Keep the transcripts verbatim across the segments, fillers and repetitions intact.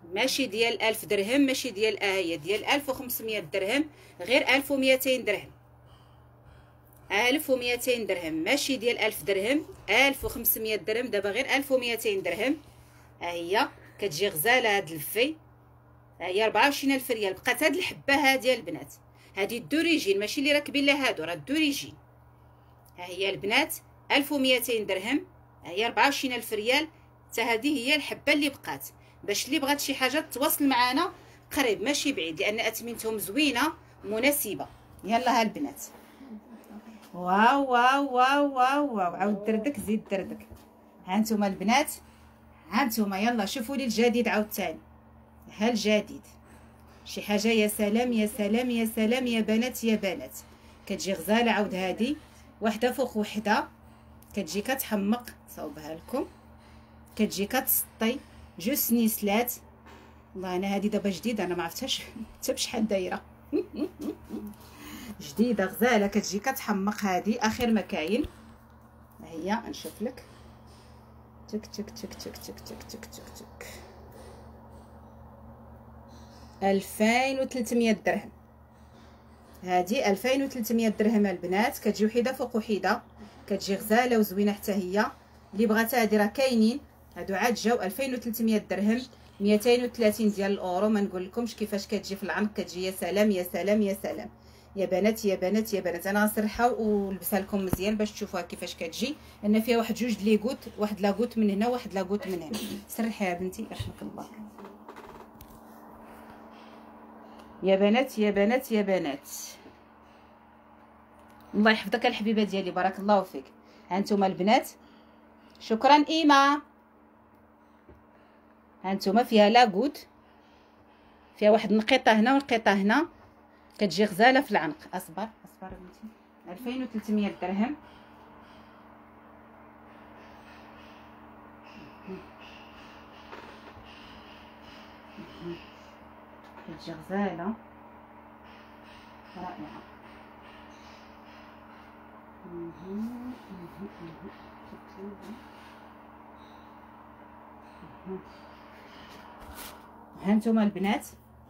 ماشي ديال ألف درهم، ماشي ديال اه هي ديال ألف وخمسمية درهم، غير ألف وميتين درهم. ألف وميتين درهم، ماشي ديال ألف درهم. ألف وخمسمية درهم، دابا غير ألف وميتين درهم. ها هي كتجي غزاله هاد الفي. ها هي أربعة وعشرين ألف ريال. بقات هاد الحبه هادي البنات، هادي الدوريجين ماشي اللي راكبين لها هادو، راه الدوريجين. ها هي البنات ألف وميتين درهم. ها هي أربعة وعشرين ألف ريال. حتى هذه هي الحبه اللي بقات. باش اللي بغات شي حاجه تواصل معنا قريب ماشي بعيد، لان اثمنتهم زوينه مناسبه. يلا ها البنات، واو واو واو واو واو، عاود دردك زيد دردك. ها انتم البنات، ها انتم يلا شوفوا لي الجديد عاوتاني. ها الجديد شي حاجه يا سلام يا سلام يا سلام يا بنات يا بنات. كتجي غزاله عاود هادي وحده فوق وحده، كتجي كتحمق. صوبها لكم، كتجي كتسطي جوج سنيسلات. والله انا هذه دابا جديده، انا ما عرفتهاش حتى بشحال دايره. جديده غزاله، كتجي كتحمق. هذه اخر ما كاين. ها هي نشوف لك. تك تك تك تك تك تك تك تك تك ألفين وثلاثمية درهم. هذه ألفين وثلاثمية درهم البنات. كتجي وحده فوق وحده، كتجي غزاله وزوينه حتى هي. اللي بغاتها هذه راه كاينين، هادو عاد جاو ألفين وثلاثمية درهم، مئتين وثلاثين ديال الاورو. ما نقول لكمش كيفاش كتجي في العنق. كتجي يا سلام يا سلام يا سلام يا بنات يا بنات يا بنات. انا غنسرحها ولبسها لكم مزيان باش تشوفوها كيفاش كتجي، لان فيها واحد جوج ليغوت، واحد لاغوت من هنا واحد لاغوت من هنا. سرحيها بنتي يرحمك الله. يا بنات يا بنات يا بنات، الله يحفظك الحبيبه ديالي، بارك الله فيك. ها انتم البنات، شكرا ايما. ها انتم فيها لاغوت، فيها واحد النقيطه هنا ونقيطه هنا. كتجي غزاله في العنق. اصبر اصبر بنتي. ألفين وثلاثمية درهم. كتجي غزاله رائعه. ها انتم البنات،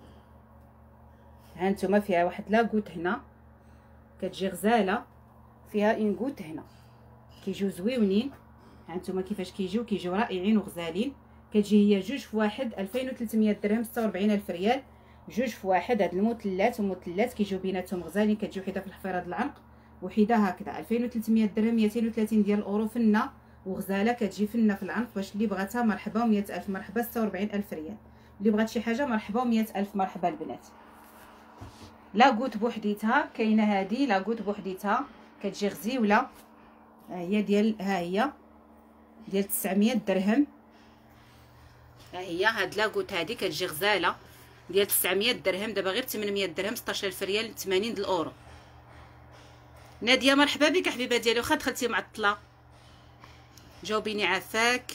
ها انتم فيها واحد لاغوت هنا، كتجي غزاله، فيها انغوت هنا، كيجيو زويونين. ها انتم كيفاش كيجيو، كيجيو رائعين وغزالين. كتجي هي جوج في واحد ألفين وثلاثمية درهم، ستة وأربعين ألف ريال. جوج في واحد. هاد المثلثات ومثلثات كيجيو بيناتهم غزالين. كتجي وحده في الحفيره ديال العنق وحده هكذا. ألفين وثلاثمية درهم، مئتين وثلاثين ديال الاورو. فنه وغزاله، كتجي فنه في العنق. باش اللي بغاتها مرحبا ومية ألف مرحبا. ستة وأربعين ألف ريال. اللي بغات شي حاجه مرحبا ومية ألف مرحبا البنات. لاغوت بوحديتها كاينه، هذه لاغوت بوحديتها كتجي غزيوله. ها هي ديال، ها هي ديال تسعمية درهم. ها هي هاد لاغوت هذه كتجي غزاله ديال تسعمية درهم. دابا غير ثمنمية درهم، ستطاش ألف ريال، ثمانين د الاورو. ناديه مرحبا بك حبيبه ديالي، واخا دخلتي معطله جاوبيني عافاك.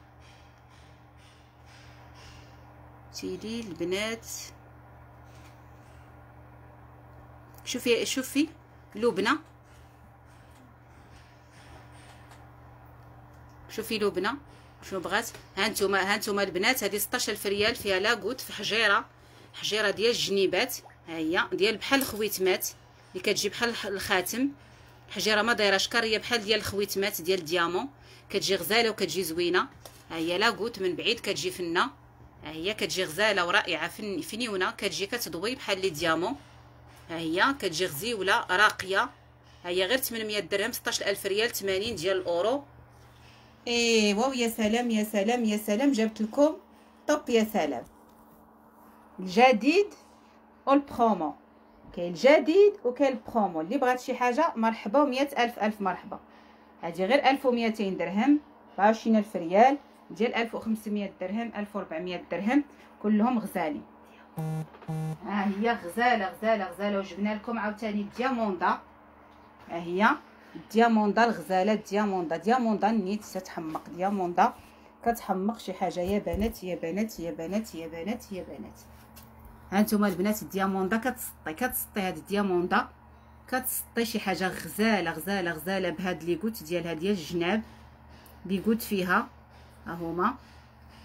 سيدي البنات، شوفي شوفي لبنه، شوفي لبنه شنو بغات. ها نتوما ها نتوما البنات، هذه ستطاش ألف ريال. فيها لاغوت في حجيره، حجيره ديال الجنيبات. ها هي ديال بحال الخويتمات اللي كتجي بحال الخاتم. حجيره ما دايره شكاريه، بحال ديال الخويتمات ديال الديامون. كتجي غزاله وكتجي زوينه. ها هي لاغوت من بعيد كتجي فنه. ها هي كتجي غزاله ورائعه فنيونه. كتجي كتضوي بحال لي ديامون. ها هي كتجي غزيوله راقيه. ها هي غير ثمنمية درهم، ستطاش ألف ريال، ثمانين ديال الاورو. ايوا يا سلام يا سلام يا سلام، جبت لكم طوب يا سلام. الجديد والبرومو، كاين الجديد وكاين البرومو. اللي بغات شي حاجه مرحبا ومية ألف ألف مرحبا. هذه غير ألف ومئتين درهم، أربعة وعشرين ألف ريال. ديال ألف وخمسمية درهم، ألف وأربعمية درهم، كلهم غزالين. ها هي غزاله غزاله غزاله. وجبنا لكم عاوتاني الدياموندا. ها هي الدياموندا الغزاله، الدياموندا دياموندا نيت تتحمق. دياموندا كتحمق شي حاجه يا بنات يا بنات يا بنات يا بنات يا بنات. ها نتوما البنات، الدياموندا كتسطي كتسطي. هاد الدياموندا كتسطي شي حاجه غزاله غزاله غزاله بهاد ليغوت ديالها ديال الجناب. ليغوت فيها ها هما،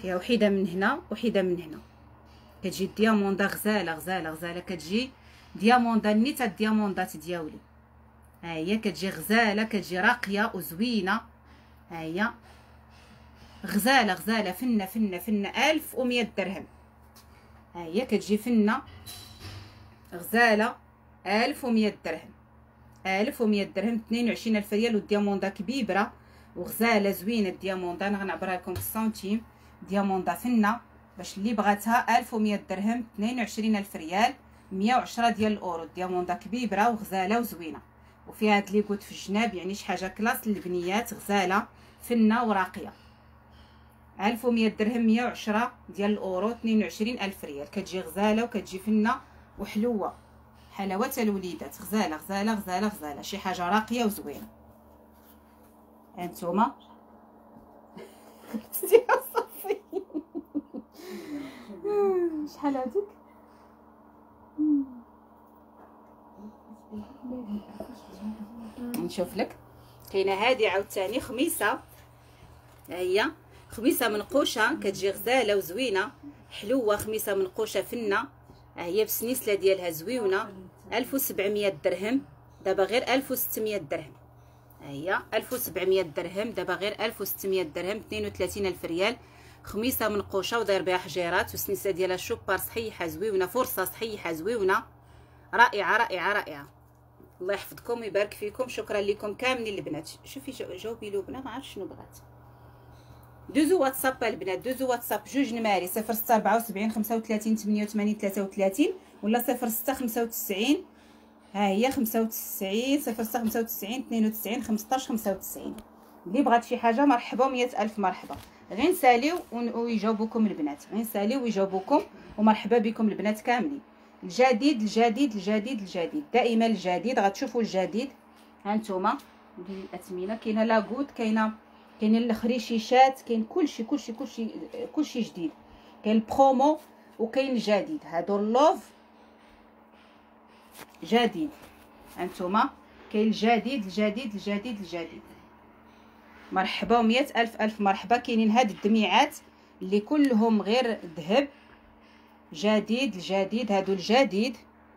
فيها وحيده من هنا وحيده من هنا، كتجي دياموندا غزاله غزاله غزاله، كتجي دياموندا نيت الدياموندات دياولي. ها هي كتجي غزاله، كتجي راقيه وزوينه. ها هي غزاله غزاله فنه فنه فنه ألف ومية درهم. ها هي كتجي فنه غزاله ألف ومية درهم، ألف ومية درهم، اثنين وعشرين ألف ريال. والدياموندا كبيبره وغزاله زوينه. الدياموندا انا غنعبرها لكم بالسنتيم. دياموندا فنه باش اللي بغاتها ألف ومية درهم، اثنين وعشرين ألف ريال، مية وعشرة ديال الاورو. الدياموندا كبيبره وغزاله وزوينه، وفيها هاد لي كوت في الجناب، يعني شي حاجه كلاس للبنيات، غزاله فنه وراقيه. ألف ومية درهم، مية وعشرة ديال الاورو، اثنين وعشرين ألف ريال. كتجي غزاله وكتجي فنه وحلوه، حلاوه الوليدات. غزاله غزاله غزاله غزاله، شي حاجه راقيه وزوينه. هانتوما صافي. شحال هاديك؟ نشوف لك. كاينه هادي عاوتاني خميسه، ها هي خميسه منقوشه، كتجي غزاله وزوينه حلوه. خميسه منقوشه فنه، ها هي بالسنيسله ديالها زويونه. ألف وسبعمية درهم، دابا غير ألف وستمية درهم. ها هي ألف وسبعمية درهم، دابا غير ألف وستمية درهم، اثنين وثلاثين ألف ريال. خميسه منقوشه وداير بها حجيرات، والسنيسله ديالها شوبار صحيحه زويونه، فرصه صحيحه زويونه، رائعه رائعه رائعه. الله يحفظكم ويبارك فيكم. شكرا لكم كاملين البنات. شوفي جاوبي لبنى، ما عرفتش شنو بغات. دوزو واتساب البنات، دوزو واتساب جوج نماري صفر ستة أربعة وسبعين خمسة وثلاثين ثمانية وثمانين ثلاثة وثلاثين، ولا صفر ستة خمسة وتسعين، ها هي خمسة وتسعين، صفر ستة خمسة وتسعين اثنين وتسعين خمسطاش خمسة وتسعين. اللي بغات شي حاجه مرحبا ومية ألف مرحبا. غير نساليو ويجاوبوكم البنات، غير نساليو ويجاوبوكم، ومرحبا بكم البنات كاملين. الجديد الجديد الجديد الجديد، دائما الجديد، غتشوفوا الجديد. ها نتوما الاثمنه، كاينه لاكوت، كاينه كاينين الخريشيشات، كاين كلشي كلشي كلشي كلشي جديد. كاين البرومو وكاين الجديد. هادو اللوف جديد. ها نتوما كاين الجديد الجديد الجديد الجديد. مرحبا ومية ألف ألف مرحبا. كاينين هاد الدميعات اللي كلهم غير ذهب، جديد الجديد. هادو الجديد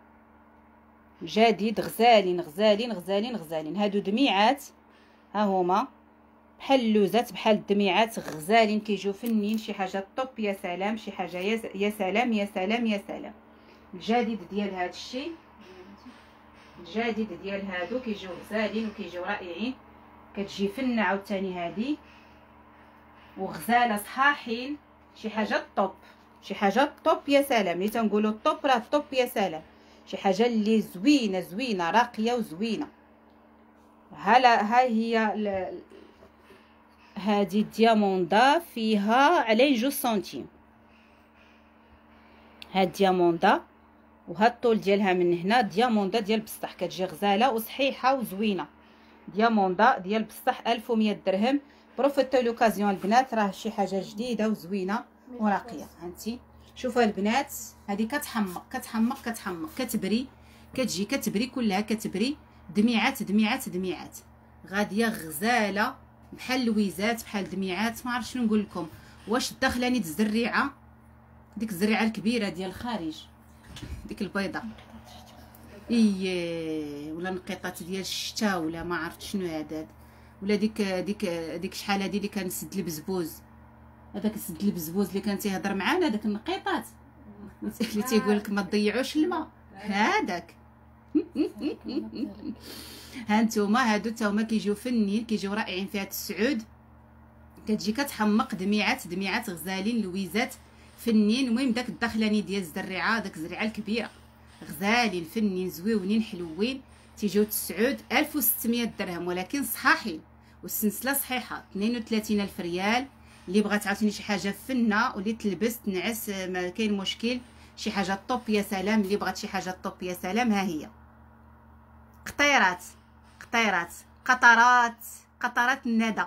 جديد غزالين غزالين غزالين غزالين. هادو دميعات، ها هما بحال اللوزات، بحال الدميعات، غزالين كيجيو فنين. شي حاجه طوب، يا سلام، شي حاجه يا سلام يا سلام يا سلام. الجديد ديال هاد الشيء، الجديد ديال هادو كيجيو غزالين وكيجيو رائعين. كتجي فنه عاوتاني هادي وغزاله صحاحين، شي حاجه طوب، شي حاجه طوب يا سلام. ملي تنقولوا طوب راه طوب يا سلام، شي حاجه اللي زوينه زوينه راقيه وزوينه. ها ها هي ل... هذه الدياموندا فيها على جوج سنتيم. هاد الدياموندا وهاد الطول ديالها من هنا، دياموندا ديال بصح، كتجي غزاله وصحيحه وزوينه. دياموندا ديال بصح ألف ومية درهم. بروفيتو لوكازيون البنات، راه شي حاجه جديده وزوينه وراقيه. هانتي شوفوا البنات، هذه كتحمق كتحمق كتحمق، كتبري، كتجي كتبري كلها، كتبري دميعات دميعات دميعات، غاديه غزاله بحال اللويزات، بحال دميعات. ما عرفت شنو نقول لكم. واش داخلاني الزريعه، ديك الزريعه الكبيره ديال الخارج، ديك البيضاء، اي ولا نقيطات ديال الشتاء، ولا ما عرفت شنو هذا، ولا ديك ديك ديك شحال هذه اللي كان سد البزبوز، هذاك سد البزبوز اللي كان تيهضر معانا، داك النقيطات اللي تيقول لك ما تضيعوش الماء، هذاك. ها نتوما هادو تا هما كيجيو فنين، كيجيو رائعين. فيها السعود، كتجي كتحمق دميعات دميعات غزالين، لويزات فنين. المهم داك الدخلاني ديال الزريعه، داك الزريعه الكبيره، غزالين فنين زويونين حلوين. تيجيو تسعود ألف وستمية درهم، ولكن صحاحين والسلسله صحيحه، اثنين وثلاثين ألف ريال. اللي بغات عاوتاني شي حاجه فنه واللي تلبس تنعس ما كاين مشكل، شي حاجه طوب يا سلام. اللي بغات شي حاجه طوب يا سلام، ها هي قطيرات قطيرات قطرات قطرات الندى.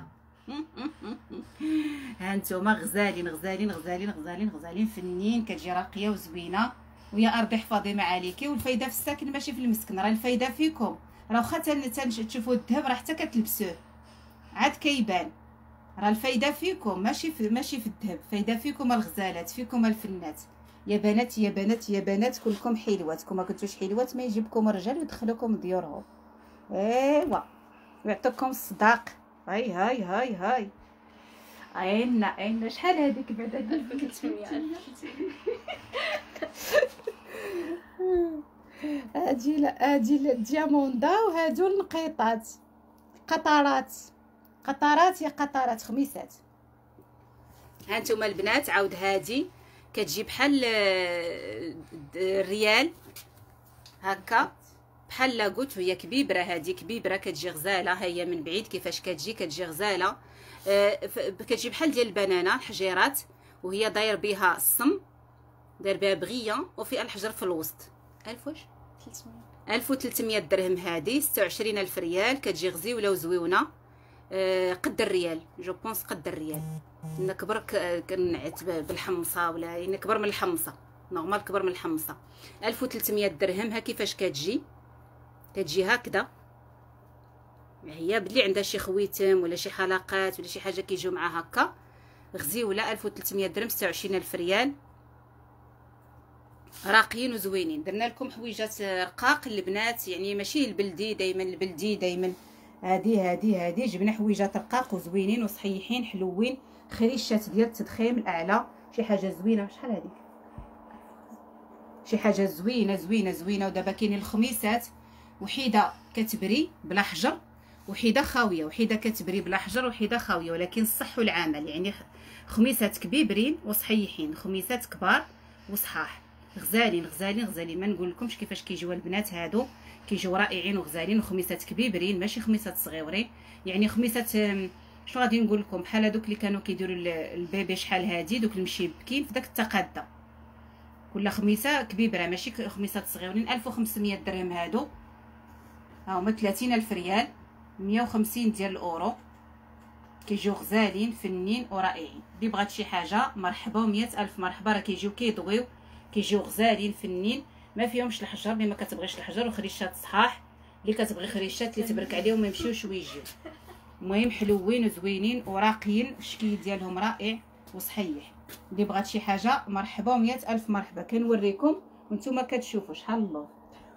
ها نتوما غزالين غزالين غزالين غزالين غزالين فنين، كتجي راقيه وزوينه. ويا ارضي احفظي ما عليكي. والفايده في الساكن ماشي في المسكن، راه الفايده فيكم. راه واخا تشوفوا الذهب راه حتى كتلبسوه عاد كيبان، راه الفايده فيكم، ماشي في ماشي في الذهب، فايده فيكم الغزالات، فيكم الفنات. يا بنات يا بنات يا بنات كلكم حلوات، كما كنتوش حلوات ما يجيبكم الرجال ويدخلوكم ديورهم. ايوا ويعطوكم الصداق. هاي هاي هاي هاي عينا عينا. شحال هذيك بعدا؟ ألف وثلاثمية. هادي لا هادي الدياموندا وهادو النقيطات، قطرات قطرات يا قطرات خميسات. ها نتوما البنات عاود هادي كتجي بحال الريال هكا، بحال لاكوت، وهي كبيبره. هادي كبيبره كتجي غزاله، ها هي من بعيد كيفاش كتجي كتجي غزاله. آه كتجي بحال ديال البنانه الحجيرات، وهي داير بها الصم، داير بها بغيه، وفي الحجر في الوسط. ألف واش ألف وثلاثمية درهم. هادي ستة وعشرين ألف ريال. كتجي غزيوله وزويونه. آه قد الريال، جو بونس قد الريال. نكبر كنعت بالحمصه، ولا نكبر من الحمصه نورمال، كبر من الحمصه. ألف وثلاثمية درهم. ها كيفاش كتجي كتجي هكذا. هي بلي عندها شي خويتم ولا شي حلقات ولا شي حاجه كيجيو معها هكا غزيوله. ألف وثلاثمية درهم، ستة وعشرين ألف ريال. راقيين وزوينين. درنا لكم حويجات رقاق البنات، يعني ماشي البلدي دائما، البلدي دائما. هادي هادي هادي جبنا حويجات رقاق وزوينين وصحيحين حلوين، خريشات ديال التدخيم الاعلى، شي حاجه زوينه. شحال هذيك؟ شي حاجه زوينه زوينه زوينه. ودابا كاينين الخميسات، وحيده كتبري بلا حجر، وحيده خاويه، وحيده كتبري بلا حجر، وحيده خاويه، ولكن الصح والعمل. يعني خميسات كبيبرين وصحيحين، خميسات كبار وصحاح، غزالين غزالين غزالين. ما نقول لكمش كيفاش كيجيو البنات هادو، كيجيو رائعين وغزالين، وخميسات كبيبرين ماشي خميسات صغيورين. يعني خميسات شنو غادي نقول لكم، بحال هذوك اللي كانوا كيديروا البيبي شحال هادي، دوك المشيبكين في داك التقاده. كل خميسه كبيبره ماشي خميسات صغيورين. ألف وخمسمية درهم هادو. ها هما ثلاثين ألف ريال، مية وخمسين ديال الاورو. كيجيو غزالين فنين ورائعين. اللي بغات شي حاجه مرحبا، ومية ألف مرحبا. راه كيجيو كيضويو، كيجيو غزالين فنين، ما فيهمش الحجر. اللي ما كتبغيش الحجر، وخريشات صحاح. اللي كتبغي خريشات اللي تبرك عليهم ما يمشيوش ويجيو. المهم حلوين وزوينين وراقيين، الشكل ديالهم رائع وصحيح. اللي بغات شي حاجه مرحبا، ومية ألف مرحبا. كنوريكم وانتم كتشوفوا شحال الله.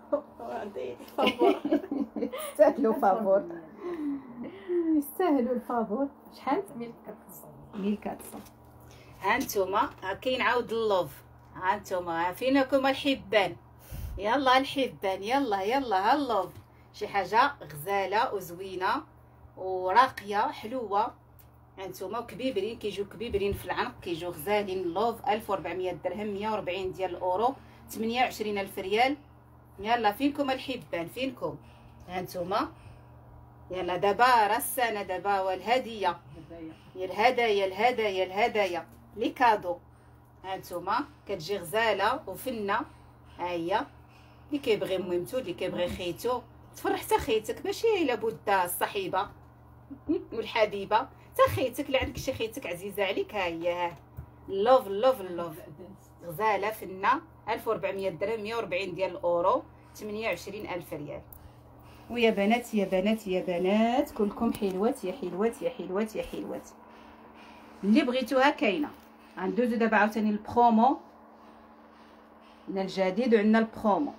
يستاهلوا فابور، يستاهلوا الفابور. شحال؟ ألف وأربعمية. ها نتوما كاين عاود اللوف. ها نتوما فينكم الحبان، يلا الحبان، يلا يلا هاللوف. شي حاجه غزاله وزوينه وراقيه حلوه. هانتوما وكبيبرين، كيجيو كبيبرين في العنق، كيجيو غزالين. اللوف ألف وأربعمية درهم، مية وأربعين ديال الاورو، ثمانية وعشرين ألف ريال. يلا فينكم الحبان فينكم. هانتوما يلا دابا راه السنه دابا، والهديه يا الهدايا الهدايا الهدايا لي كادو. هانتوما كتجي غزاله وفنه. ها هي اللي كيبغي ميمتو، اللي كيبغي خيتو، تفرح حتى خيتك، ماشي لابد الصحيبه والحبيبه، حتى خيتك اللي عندك شي خيتك عزيزه عليك. ها هي ها اللوف اللوف اللوف غزاله فنه. ألف وأربعمية درهم، مية وأربعين ديال الاورو، ثمانية وعشرين ألف ريال. ويا بنات يا بنات يا بنات كلكم حلوات يا حلوات يا حلوات يا حلوات. اللي بغيتوها كاينه. غندوزو دابا عاوتاني البرومو. عندنا الجديد وعندنا البرومو.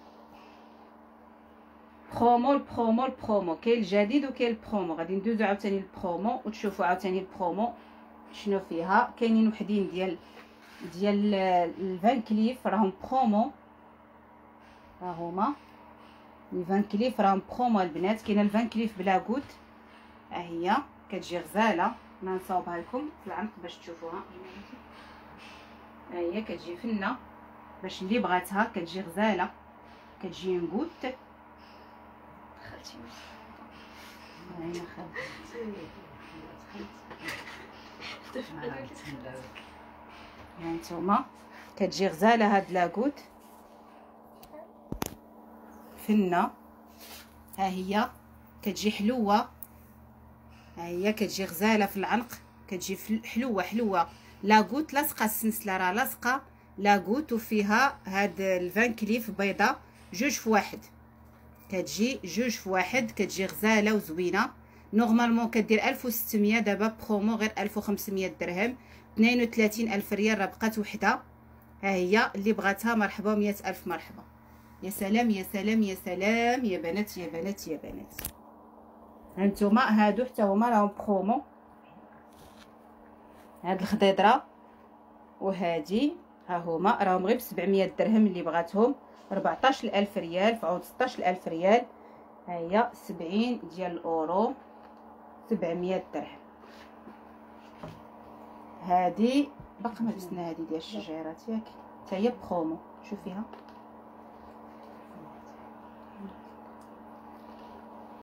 برومو البرومو البرومو كاين الجديد وكاين البرومو. غادي ندوزو عاوتاني البرومو وتشوفوا عاوتاني البرومو شنو فيها. كاينين وحدين ديال ديال الفان كليف راهم برومو. ها هما الفان كليف راهم برومو البنات. كاينه الفان كليف بلا كوت، ها هي كتجي غزاله. ما نصاوبها لكم في العنق باش تشوفوها. ها هي كتجي فنه باش اللي بغاتها، كتجي غزاله، كتجي نكوت. خالتي هنا خالتي. ها نتوما كتجي غزاله هاد لاكوت فنه. ها هي كتجي حلوه. ها هي كتجي غزاله في العنق، كتجي حلوه حلوه. لاكوت لاصقه، السلسله راه لاصقه لاكوت، وفيها هاد الفان كليف بيضه جوج في واحد. كتجي جوج في واحد، كتجي غزاله وزوينه. نورمالمون كدير ألف وستمية، دابا برومو غير ألف وخمسمية درهم، اثنين وثلاثين ألف ريال. راه بقات وحده، ها هي اللي بغاتها مرحبا، مية ألف مرحبا. يا سلام يا سلام يا سلام يا بنات يا بنات يا بنات. هانتوما هادو حتى هما راهم برومو، هاد الخضيضره وهادي ها هما راهم غير بسبعمية درهم. اللي بغاتهم ربعطاش ألف ريال في عوض ستاش ألف ريال. ها هي سبعين ديال الاورو، سبعمية درهم. هادي باقا ما لبسنا، هادي ديال الشجيرات ياك، حتى هي برومو. شوفيها